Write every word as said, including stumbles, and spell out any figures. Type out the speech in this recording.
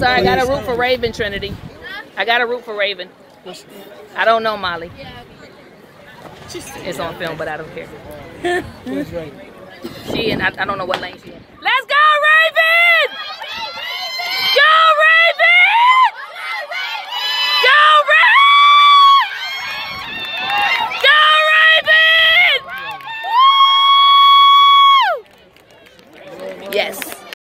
sorry. I got to root for Raven, Trinity. I got to root for Raven. I don't know, Molly. It's on film, but I don't care. She in, I, I don't know what lane she in.